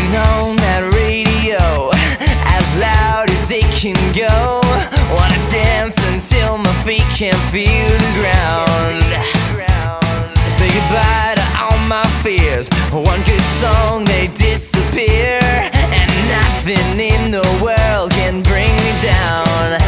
Turn on that radio as loud as it can go. Wanna dance until my feet can't feel the ground. Say goodbye to all my fears. One good song, they disappear, and nothing in the world can bring me down.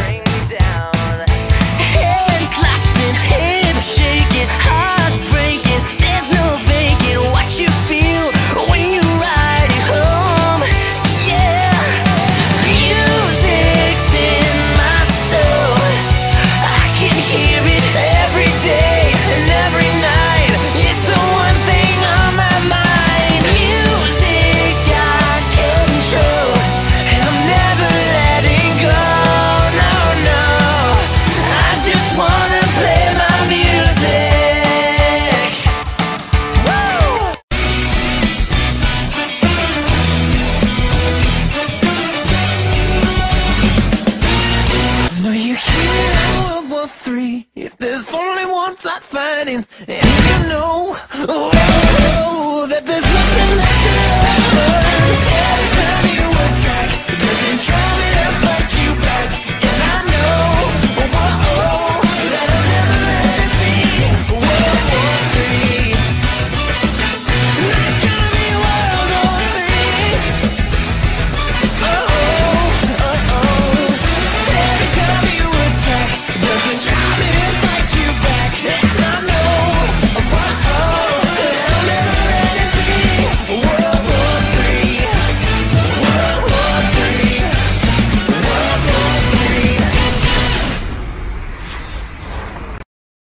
Hand clapping, hip shaking, heart breaking. There's no faking what you feel when you ride it home. Yeah, music's in my soul. I can hear it every day and every night. It's the one thing on my mind. Music's got control, and I'm never letting go. No, no, I just wanna play my music. Woo! I know you hear World War III. If there's only one side fighting, and you know